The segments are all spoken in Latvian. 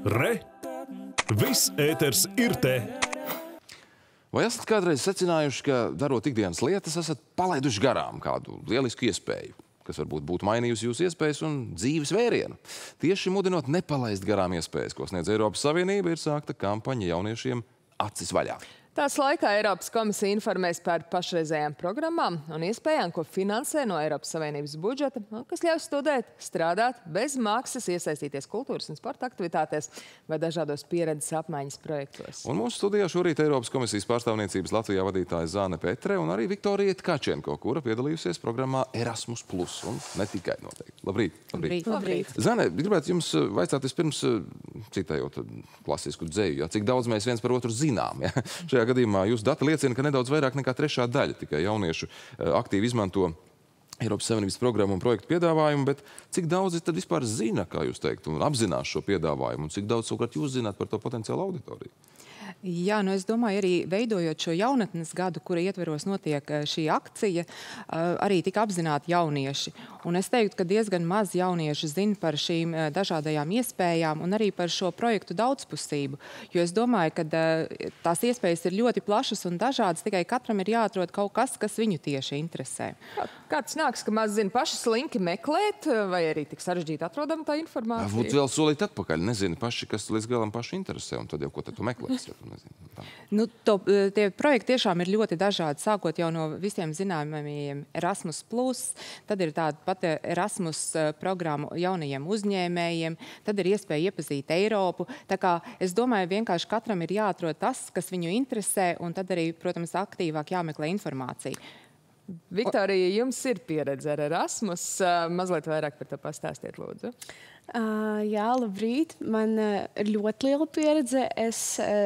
Re! Viss ēters ir te! Vai esat kādreiz secinājuši, ka, darot ikdienas lietas, esat palaiduši garām kādu lielisku iespēju, kas varbūt būtu mainījusi jūsu iespējas un dzīves vērienu? Tieši mudinot nepalaist garām iespējas, ko sniedz Eiropas Savienība, ir sākta kampaņa jauniešiem Acis vaļā. Tās laikā Eiropas komisija informēs par pašreizējām programmām un iespējām, ko finansē no Eiropas Savienības budžeta, kas ļaus studēt, strādāt bez maksas, iesaistīties kultūras un sporta aktivitātēs vai dažādos pieredzes apmaiņas projektos. Un mūsu studijā šorīt Eiropas komisijas pārstāvniecības Latvijā vadītāja Zāne Petre un arī Viktorija Tkačenko, kura piedalījusies programmā Erasmus+, un ne tikai noteikti. Labrīt! Labrīt! Labrīt. Zāne, gribētu jums vaicāt vispirms, citējot klasisku dzeju, cik daudz mēs viens par otru zinām. Ja? Šajā gadījumā jūsu dati liecina, ka nedaudz vairāk nekā trešā daļa tikai jauniešu aktīvi izmanto Eiropas Savienības programmu un projektu piedāvājumu, bet cik daudzi tad vispār zina, kā jūs teikt, un apzinās šo piedāvājumu, un cik daudz savukārt jūs zināt par to potenciālu auditoriju? Jā, nu es domāju, arī veidojot šo jaunatnes gadu, kura ietveros notiek šī akcija, arī tika apzināti jaunieši. Un es teiktu, ka diezgan maz jaunieši zina par šīm dažādajām iespējām un arī par šo projektu daudzpusību. Jo es domāju, ka tās iespējas ir ļoti plašas un dažādas, tikai katram ir jāatrod kaut kas, kas viņu tieši interesē. Kāds nāks, ka maz zina paši slinki meklēt, vai arī tik sarežģīti atrodama tā informācija? Būtu vēl solīt atpakaļ, nezinu paši, kas līdz galam paši interesē, un tad jau ko tad tu meklēsi? Nu, tie projekti tiešām ir ļoti dažādi, sākot jau no visiem zināmajiem Erasmus+, tad ir tāda pati Erasmus programma jaunajiem uzņēmējiem, tad ir iespēja iepazīt Eiropu. Tā kā es domāju, vienkārši katram ir jāatrod tas, kas viņu interesē, un tad arī, protams, aktīvāk jāmeklē informācija. Viktorija, jums ir pieredze ar Erasmus. Mazliet vairāk par to pastāstiet, lūdzu. Jā, labrīt. Man ir ļoti liela pieredze. Es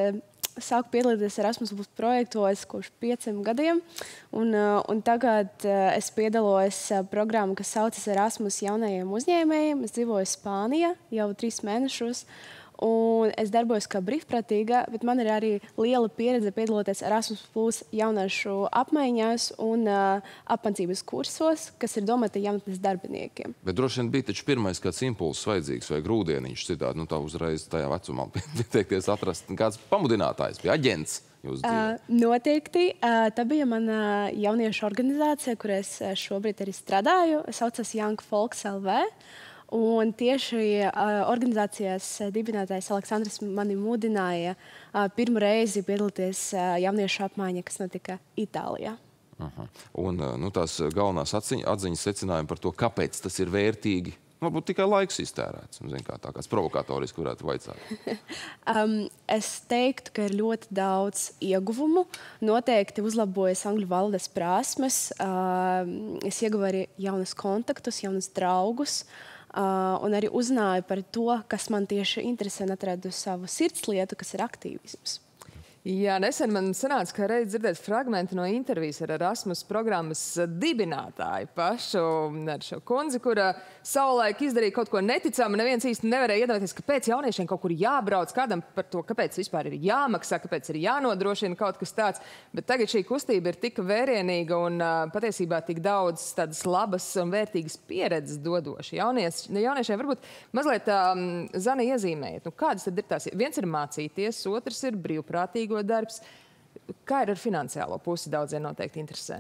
sāku piedalīties Erasmus+ projektos kopš 5 gadiem. Un tagad es piedalos programmā, kas saucas Erasmus jaunajiem uzņēmējiem. Es dzīvoju Spānijā jau 3 mēnešus. Un es darbojos kā brīvprātīga, bet man ir arī liela pieredze piedaloties Erasmus+ jauniešu apmaiņās un apmācības kursos, kas ir domāti jaunatnes darbiniekiem. Bet droši vien bija taču pirmais kāds impulss vajadzīgs vai grūdieniņš citādi, nu tā uzreiz tajā vecumā pieteikties atrast kāds pamudinātājs, bija aģents jūsu dzīvē. Noteikti. Tā bija mana jauniešu organizācija, kur es šobrīd arī strādāju. Saucas Young Folks LV. Un tieši organizācijas dibinātājs Aleksandrs mani mudināja pirmo reizi piedalīties jauniešu apmaiņā, kas notika Itālijā. Un tās galvenās atziņas secinājumi par to, kāpēc tas ir vērtīgi, varbūt tikai laiks iztērēts. Zin, kā tā kāds provokatoriski varētu vaicāt. Es teiktu, ka ir ļoti daudz ieguvumu. Noteikti uzlabojas angļu valodas prasmes. Es ieguvu arī jaunus kontaktus, jaunus draugus. Un arī uzzināju par to, kas man tieši interesē, un atradu savu sirdslietu, kas ir aktīvisms. Jā, nesen man sanāca, ka reiz dzirdēt fragmenti no intervijas ar Erasmus programmas dibinātāju pašu, ar šo kundzi, kura savulaik izdarīja kaut ko neticamu. Neviens īsti nevarēja iedomāties, kāpēc jauniešiem kaut kur jābrauc, kādam par to, kāpēc vispār ir jāmaksā, kāpēc ir jānodrošina kaut kas tāds. Bet tagad šī kustība ir tik vērienīga un patiesībā tik daudz tādas labas un vērtīgas pieredzes dodoša. Jauniešiem varbūt mazliet Zana iezīmējiet. Kādas tad ir tās? Viens ir mācīties, otrs ir brīvprātīgo darbs. Kā ir ar finansiālo pusi? Daudziem noteikti interesē.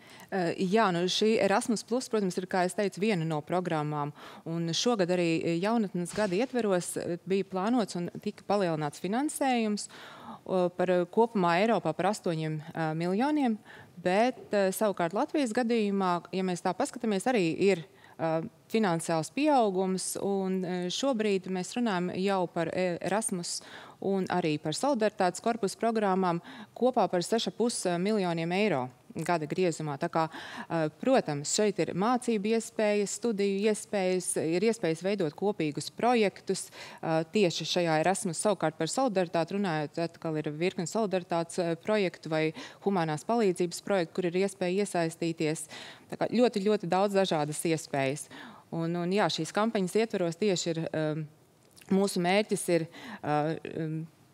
Jā, nu šī Erasmus+, protams, ir, kā es teicu, viena no programmām. Un šogad arī jaunatnes gada ietveros bija plānots un tika palielināts finansējums par kopumā Eiropā par 8 miljoniem, bet savukārt Latvijas gadījumā, ja mēs tā paskatāmies, arī ir finansiāls pieaugums, un šobrīd mēs runājam jau par Erasmus un arī par solidaritātes korpusu programmām kopā par 6,5 miljoniem eiro gada griezumā. Tā kā, protams, šeit ir mācību iespējas, studiju iespējas, ir iespējas veidot kopīgus projektus tieši šajā Erasmus. Savukārt par solidaritāti runājot, atkal ir virkni solidaritātes projektu vai humanās palīdzības projektu, kur ir iespēja iesaistīties. Tā kā ļoti, ļoti daudz dažādas iespējas. Un jā, šīs kampaņas ietveros tieši ir, mūsu mērķis ir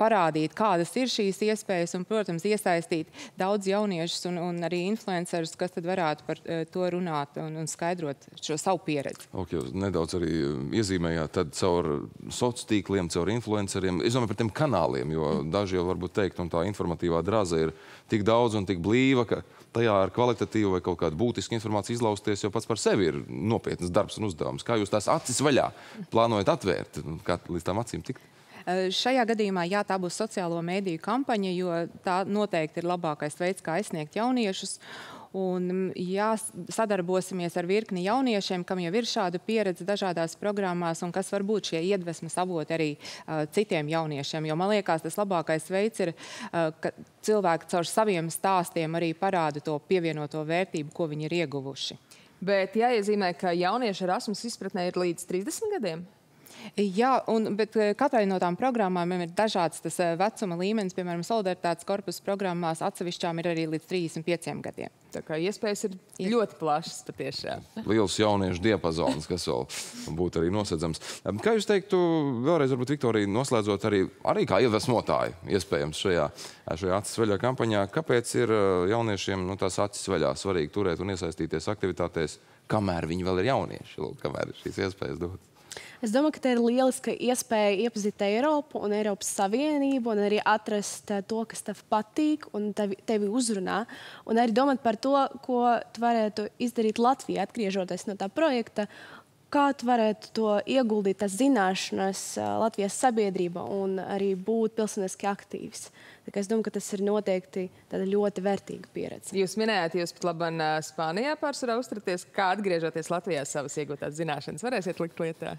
parādīt, kādas ir šīs iespējas un, protams, iesaistīt daudz jauniešus un arī influencerus, kas tad varētu par to runāt un skaidrot šo savu pieredzi. Ok, jūs nedaudz arī iezīmējāt tad caur sociāliem tīkliem, caur influenceriem. Es domāju par tiem kanāliem, jo daži jau varbūt teikt, un tā informatīvā drāze ir tik daudz un tik blīva, ka tajā ar kvalitatīvu vai kaut kādu būtisku informāciju izlausties jau pats par sevi ir nopietnas darbs un uzdevums. Kā jūs tās acis vaļā plānojat atvērt? Kā līdz tām acīm tikt? Šajā gadījumā, jā, tā būs sociālo mēdīju kampaņa, jo tā noteikti ir labākais veids, kā aizsniegt jauniešus. Un, jā, sadarbosimies ar virkni jauniešiem, kam jau ir šāda pieredze dažādās programmās un kas var būt šie iedvesmas avoti arī citiem jauniešiem. Jo man liekas, tas labākais veids ir, ka cilvēki caur saviem stāstiem arī parāda to pievienoto vērtību, ko viņi ir ieguvuši. Bet jāiezīmē, ka jaunieši Erasmus izpratnē ir līdz 30 gadiem? Jā, bet katrai no tām programmām ir dažāds tas vecuma līmenis. Piemēram, solidaritātes korpusa programmās atsevišķām ir arī līdz 35 gadiem. Tā kā iespējas ir ļoti plašas patiešām. Liels jauniešu diapazons, kas vēl būtu arī nosedzams. Kā jūs teiktu, vēlreiz varbūt Viktorija noslēdzot arī kā iedvesmotāji, iespējams šajā acis vaļā kampaņā, kāpēc ir jauniešiem tās acis vaļā svarīgi turēt un iesaistīties aktivitātēs, kamēr viņi vēl ir jaunieši, kamēr ir šīs iespējas dotas? Es domāju, ka tā ir lieliska iespēja iepazīt Eiropu un Eiropas Savienību un arī atrast to, kas tev patīk un tevi uzrunā. Un arī domāt par to, ko tu varētu izdarīt Latvijā, atgriežoties no tā projekta, kā tu varētu to ieguldīt, tās zināšanas Latvijas sabiedrībā un arī būt pilsoniski aktīvs. Tā kā es domāju, ka tas ir noteikti tāda ļoti vērtīga pieredze. Jūs minējāt, jūs pat labam Spānijā pārsvarā uzturaties. Kā atgriežoties Latvijā savas iegūtās zināšanas varēsiet likt lietā?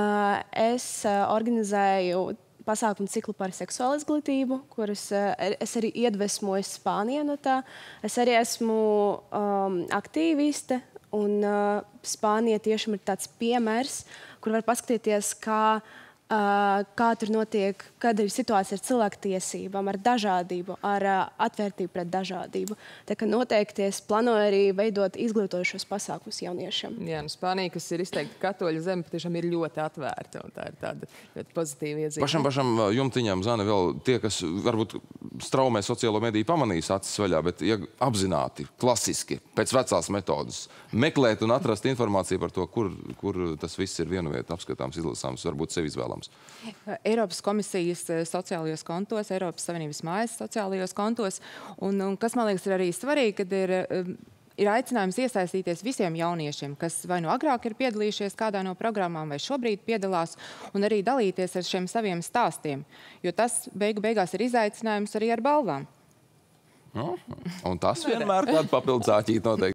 Es organizēju pasākumu ciklu par seksuālu izglītību, kuras es arī iedvesmoju Spānijā no tā. Es arī esmu aktīviste, un Spānija tiešām ir tāds piemērs, kur var paskatīties, kā tur notiek, kāda ir situācija ar cilvēktiesībām, ar dažādību, ar atvērtību pret dažādību. Tā kā noteikti es plānoju arī veidot izglītojušos pasākumus jauniešiem. Jā, Spānija, kas ir izteikti katoļu zeme, patiešām ir ļoti atvērta, un tā ir tāda ļoti pozitīva iezīme. Pašam jumtiņām, Zane, vēl tie, kas varbūt straumē sociālo mediju pamanīs acis vaļā, bet ja apzināti, klasiski, pēc vecās metodas, meklēt un atrast informāciju par to, kur tas viss ir vienu vietu apskatāms, izlasāms, varbūt sevi izvēlams. Eiropas komisijas sociālajos kontos, Eiropas Savienības mājas sociālajos kontos. Un kas, man liekas, ir arī svarīgi, kad ir aicinājums iesaistīties visiem jauniešiem, kas vai nu agrāk ir piedalījušies kādā no programmām, vai šobrīd piedalās, un arī dalīties ar šiem saviem stāstiem. Jo tas beigās ir izaicinājums arī ar balvām. Un tas vienmēr kādu papildus āķīt noteikti.